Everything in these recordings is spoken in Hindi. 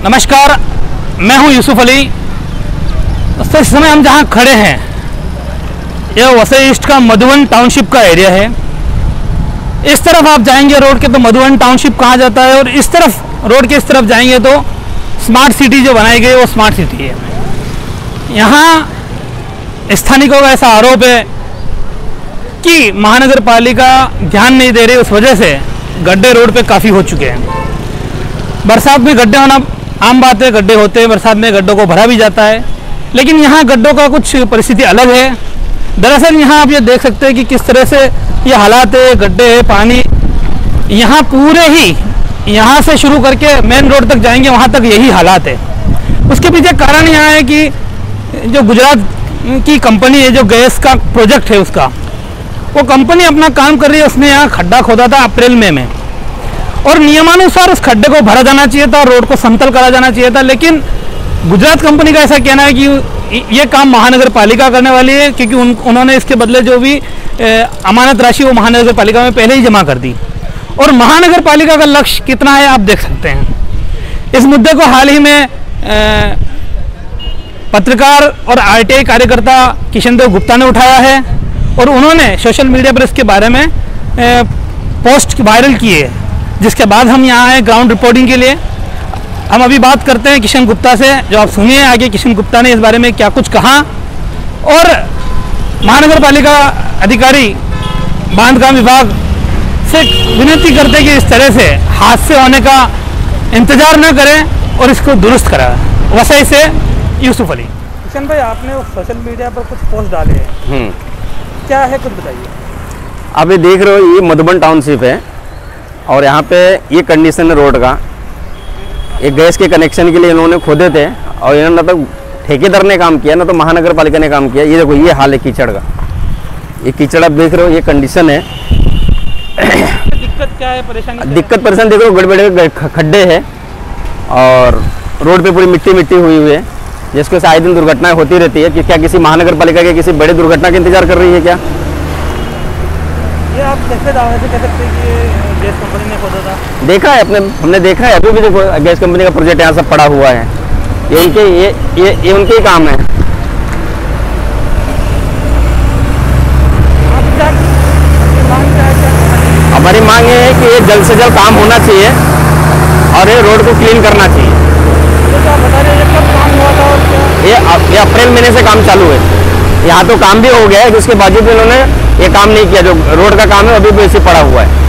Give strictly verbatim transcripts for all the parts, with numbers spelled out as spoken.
नमस्कार, मैं हूं यूसुफ अली। तो इस समय हम जहां खड़े हैं यह वसई ईस्ट का मधुवन टाउनशिप का एरिया है। इस तरफ आप जाएंगे रोड के तो मधुवन टाउनशिप कहा जाता है, और इस तरफ रोड के इस तरफ जाएंगे तो स्मार्ट सिटी जो बनाई गई वो स्मार्ट सिटी है। यहाँ स्थानिकों का ऐसा आरोप है कि महानगर पालिका ध्यान नहीं दे रही, उस वजह से गड्ढे रोड पे काफ़ी हो चुके हैं। बरसात में गड्ढे होना आम बात है, गड्ढे होते हैं, बरसात में गड्ढों को भरा भी जाता है, लेकिन यहाँ गड्ढों का कुछ परिस्थिति अलग है। दरअसल यहाँ आप ये देख सकते हैं कि किस तरह से ये हालात है, गड्ढे है, पानी यहाँ पूरे ही यहाँ से शुरू करके मेन रोड तक जाएंगे वहाँ तक यही हालात है। उसके पीछे कारण यहाँ है कि जो गुजरात की कंपनी है, जो गैस का प्रोजेक्ट है उसका, वो कंपनी अपना काम कर रही है। उसने यहाँ खड्डा खोदा था अप्रैल मई में, और नियमानुसार उस खड्डे को भरा जाना चाहिए था और रोड को समतल करा जाना चाहिए था, लेकिन गुजरात कंपनी का ऐसा कहना है कि ये काम महानगर पालिका करने वाली है, क्योंकि उन, उन्होंने इसके बदले जो भी ए, अमानत राशि वो महानगर पालिका में पहले ही जमा कर दी। और महानगर पालिका का लक्ष्य कितना है आप देख सकते हैं। इस मुद्दे को हाल ही में ए, पत्रकार और आरटीआई कार्यकर्ता किशन देव गुप्ता ने उठाया है, और उन्होंने सोशल मीडिया पर इसके बारे में ए, पोस्ट वायरल की है, जिसके बाद हम यहाँ आए ग्राउंड रिपोर्टिंग के लिए। हम अभी बात करते हैं किशन गुप्ता से, जो आप सुनिए आगे किशन गुप्ता ने इस बारे में क्या कुछ कहा। और महानगर पालिका अधिकारी बांधकाम विभाग से विनती करते हैं कि इस तरह से हादसे होने का इंतजार न करें और इसको दुरुस्त कराएं। वसई से यूसुफ अली। किशन भाई, आपने सोशल मीडिया पर कुछ पोस्ट डाले हैं, क्या है कुछ बताइए। आप ये देख रहे हो, ये मधुबन टाउनशिप है और यहाँ पे ये कंडीशन है रोड का। एक गैस के कनेक्शन के लिए इन्होंने खोदे थे, और इन्होंने तो ठेकेदार ने काम किया ना तो महानगर पालिका ने काम किया। ये देखो, ये हाल है कीचड़ का, ये कीचड़ आप देख रहे हो, ये कंडीशन है। दिक्कत क्या है, परेशानी? दिक्कत परेशान देख रहे हो, बड़े बड़े खड्डे हैं और रोड पे पूरी मिट्टी मिट्टी हुई हुई है, जिसके से आए दिन दुर्घटनाएं होती रहती है। कि क्या किसी महानगर पालिका के किसी बड़े दुर्घटना का इंतजार कर रही है क्या? ये आप कैसे दावे से कह सकते हैं कि गैस कंपनी ने खोदा था? देखा है अपने, हमने देखा है। अभी भी देखो, गैस कंपनी का प्रोजेक्ट यहाँ सब पड़ा हुआ है। ये इनके ये ये ये उनके ही काम है। हमारी मांग ये है कि ये जल्द से जल्द काम होना चाहिए और ये रोड को क्लीन करना चाहिए। तो क्या बता रहे हैं, कब काम हुआ था और क्या? ये ये अप्रैल महीने से काम चालू है। यहाँ तो काम भी हो गया है, जिसके बावजूद इन्होंने ये काम नहीं किया। जो रोड का काम है अभी भी ऐसे पड़ा हुआ है।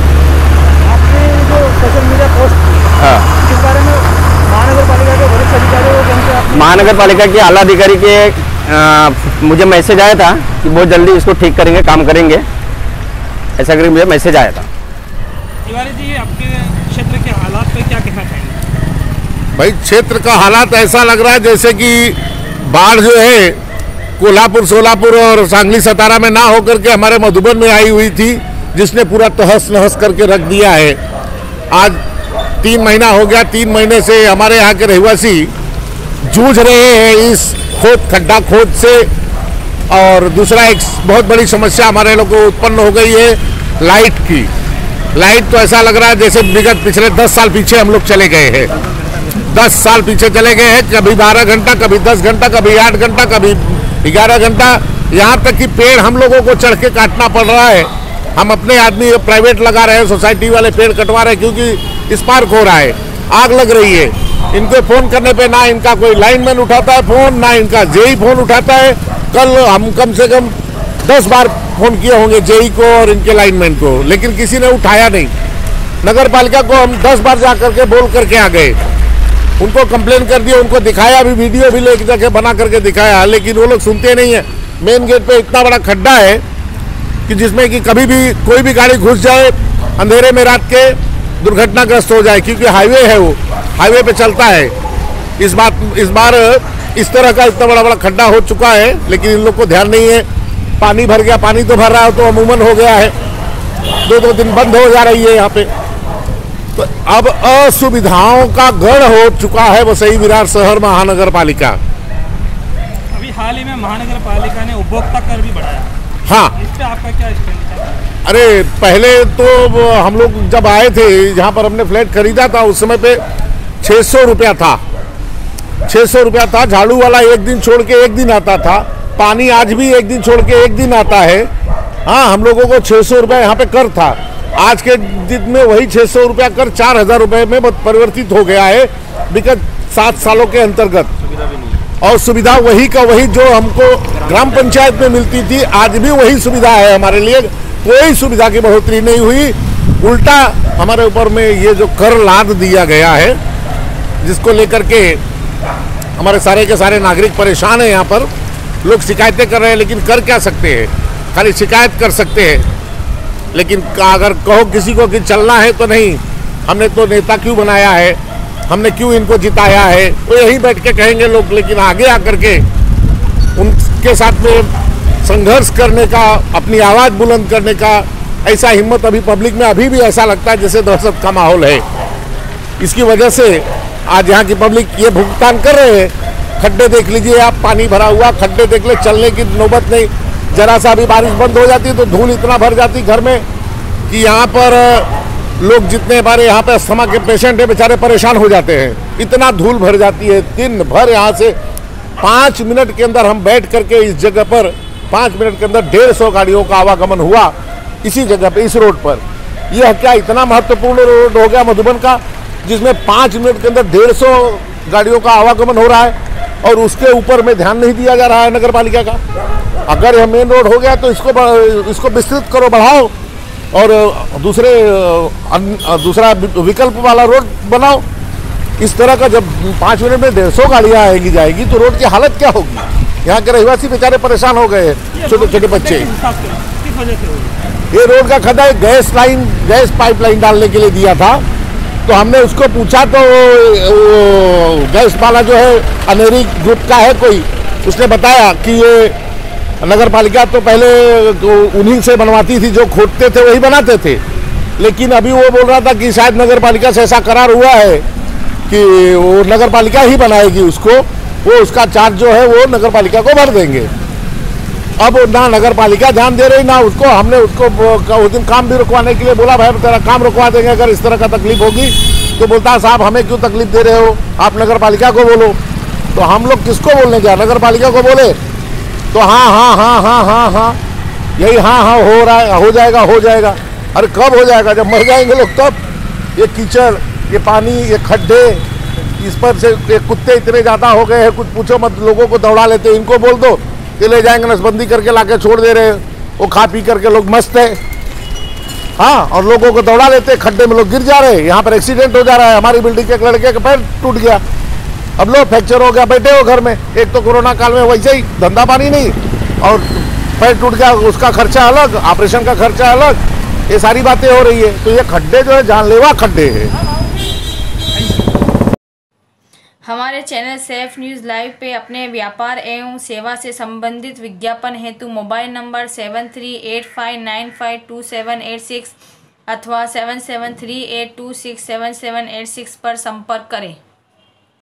आपने जो सोशल मीडिया पोस्ट की, हाँ, किस बारे में महानगर पालिका के वरिष्ठ अधिकारी हो जिनसे आप महानगर पालिका के आला अधिकारी के आ, मुझे मैसेज आया था कि बहुत जल्दी इसको ठीक करेंगे, काम करेंगे, ऐसा करके मुझे मैसेज आया था। तिवारी जी, आपके क्षेत्र के हालात पे क्या कहना चाहेंगे? भाई, क्षेत्र का हालात ऐसा लग रहा है जैसे कि बाढ़ जो है कोल्हापुर, सोलापुर और सांगली, सतारा में ना होकर के हमारे मधुबन में आई हुई थी, जिसने पूरा तहस नहस करके रख दिया है। आज तीन महीना हो गया, तीन महीने से हमारे यहाँ के रहवासी जूझ रहे हैं इस खोद खड्डा खोद से। और दूसरा एक बहुत बड़ी समस्या हमारे लोग को उत्पन्न हो गई है लाइट की। लाइट तो ऐसा लग रहा है जैसे विगत पिछले दस साल पीछे हम लोग चले गए हैं। दस साल पीछे चले गए हैं। कभी बारह घंटा, कभी दस घंटा, कभी आठ घंटा, कभी ग्यारह घंटा। यहाँ तक कि पेड़ हम लोगों को चढ़ के काटना पड़ रहा है। हम अपने आदमी प्राइवेट लगा रहे हैं, सोसाइटी वाले पेड़ कटवा रहे हैं, क्योंकि स्पार्क हो रहा है, आग लग रही है। इनको फ़ोन करने पे ना इनका कोई लाइनमैन उठाता है फ़ोन, ना इनका जेई फ़ोन उठाता है। कल हम कम से कम दस बार फ़ोन किए होंगे जेई को और इनके लाइनमैन को, लेकिन किसी ने उठाया नहीं। नगर पालिका को हम दस बार जा करके बोल करके आ गए, उनको कंप्लेन कर दिया, उनको दिखाया भी, वीडियो भी लेके जाके बना करके दिखाया, लेकिन वो लोग सुनते नहीं है। मेन गेट पे इतना बड़ा खड्डा है कि जिसमें कि कभी भी कोई भी गाड़ी घुस जाए, अंधेरे में रात के दुर्घटनाग्रस्त हो जाए, क्योंकि हाईवे है, वो हाईवे पे चलता है। इस बात इस बार इस तरह का इतना बड़ा बड़ा खड्डा हो चुका है, लेकिन इन लोग को ध्यान नहीं है। पानी भर गया, पानी तो भर रहा है तो अमूमन हो गया है, दो दो दिन बंद हो जा रही है यहाँ पे। तो अब असुविधाओं का गढ़ हो चुका है वसई विरार शहर महानगर पालिका। अभी हाल ही में महानगर पालिका ने उपभोक्ता कर भी बढ़ाया। हाँ, इस पे आपका क्या स्टैंड है? अरे पहले तो हम लोग जब आए थे, जहाँ पर हमने फ्लैट खरीदा था, उस समय पे छः सौ रुपया था, छः सौ रुपया था। झाड़ू वाला एक दिन छोड़ के एक दिन आता था, पानी आज भी एक दिन छोड़ के एक दिन आता है। हाँ, हम लोगों को छः सौ रुपया यहाँ पे कर था, आज के दिन में वही छः सौ रुपया कर चार हजार रुपये में परिवर्तित हो गया है, बिकॉज सात सालों के अंतर्गत। और सुविधा वही का वही जो हमको ग्राम पंचायत में मिलती थी, आज भी वही सुविधा है हमारे लिए। कोई सुविधा की बढ़ोतरी नहीं हुई, उल्टा हमारे ऊपर में ये जो कर लाद दिया गया है, जिसको लेकर के हमारे सारे के सारे नागरिक परेशान हैं। यहाँ पर लोग शिकायतें कर रहे हैं, लेकिन कर क्या सकते हैं, खाली शिकायत कर सकते हैं। लेकिन अगर कहो किसी को कि चलना है तो नहीं, हमने तो नेता क्यों बनाया है, हमने क्यों इनको जिताया है, तो यहीं बैठ के कहेंगे लोग। लेकिन आगे आकर के उनके साथ में संघर्ष करने का, अपनी आवाज़ बुलंद करने का ऐसा हिम्मत अभी पब्लिक में अभी भी ऐसा लगता है जैसे दहशत का माहौल है। इसकी वजह से आज यहाँ की पब्लिक ये भुगतान कर रहे हैं। खड्डे देख लीजिए आप, पानी भरा हुआ, खड्डे देख ले, चलने की नौबत नहीं। जरा सा भी बारिश बंद हो जाती है तो धूल इतना भर जाती घर में कि यहाँ पर लोग जितने हमारे यहाँ पे अस्थमा के पेशेंट है बेचारे परेशान हो जाते हैं, इतना धूल भर जाती है। दिन भर यहाँ से पाँच मिनट के अंदर हम बैठ करके इस जगह पर पाँच मिनट के अंदर डेढ़ सौ गाड़ियों का आवागमन हुआ इसी जगह पे, इस रोड पर। यह क्या इतना महत्वपूर्ण रोड हो गया मधुबन का, जिसमें पाँच मिनट के अंदर डेढ़ सौ गाड़ियों का आवागमन हो रहा है और उसके ऊपर में ध्यान नहीं दिया जा रहा है नगर पालिका का। अगर यह मेन रोड हो गया तो इसको इसको विस्तृत करो, बढ़ाओ और दूसरे दूसरा विकल्प वाला रोड बनाओ। इस तरह का जब पाँच मिनट में डेढ़ सौ गाड़ियाँ आएगी जाएगी तो रोड की हालत क्या होगी। यहाँ के रहवासी बेचारे परेशान हो गए, छोटे छोटे बच्चे। ये रोड का खड्डा है, गैस लाइन गैस पाइपलाइन डालने के लिए दिया था, तो हमने उसको पूछा तो वो गैस वाला जो है अनेरी ग्रुप का है कोई, उसने बताया कि ये नगर पालिका तो पहले उन्हीं से बनवाती थी, जो खोदते थे वही बनाते थे। लेकिन अभी वो बोल रहा था कि शायद नगर पालिका से ऐसा करार हुआ है कि वो नगर पालिका ही बनाएगी उसको, वो उसका चार्ज जो है वो नगर पालिका को भर देंगे। अब ना नगर पालिका ध्यान दे रही ना उसको। हमने उसको उस दिन काम भी रुकवाने के लिए बोला, भाई तेरा काम रुकवा देंगे अगर इस तरह का तकलीफ होगी। तो बोलता है साहब हमें क्यों तकलीफ दे रहे हो, आप नगर पालिका को बोलो। तो हम लोग किसको बोलने जाए, नगर पालिका को बोले तो हाँ हाँ हाँ हाँ हाँ हाँ यही हाँ हाँ हो रहा है, हो जाएगा हो जाएगा। अरे कब हो जाएगा, जब मर जाएंगे लोग तब। ये कीचड़, ये पानी, ये खड्डे, इस पर से ये कुत्ते इतने ज़्यादा हो गए हैं, कुछ पूछो मत। लोगों को दौड़ा लेते हैं, इनको बोल दो कि ले जाएंगे, नसबंदी करके लाके छोड़ दे रहे हैं। वो खा पी करके लोग मस्त है, हाँ, और लोगों को दौड़ा लेते हैं, खड्डे में लोग गिर जा रहे हैं। यहाँ पर एक्सीडेंट हो जा रहा है। हमारी बिल्डिंग के एक लड़के का पैर टूट गया, अब लो फ्रैक्चर हो गया, बैठे हो घर में। एक तो कोरोना काल में वैसे ही धंधा पानी नहीं और पैर टूट गया, उसका खर्चा अलग, ऑपरेशन का खर्चा अलग, ये सारी बातें हो रही है। तो ये खड्डे जो है जानलेवा खड्डे हैं। हमारे चैनल सेफ न्यूज़ लाइव पे अपने व्यापार एवं सेवा से संबंधित विज्ञापन हेतु mobile number seven three eight five nine five two seven eight six अथवा seven seven three eight two six seven seven eight six पर संपर्क करें।